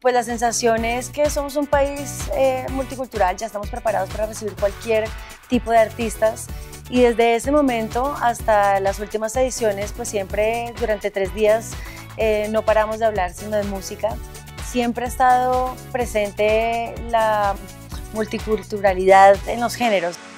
Pues la sensación es que somos un país multicultural, ya estamos preparados para recibir cualquier tipo de artistas y desde ese momento hasta las últimas ediciones, pues siempre durante 3 días no paramos de hablar sino de música. Siempre ha estado presente la multiculturalidad en los géneros.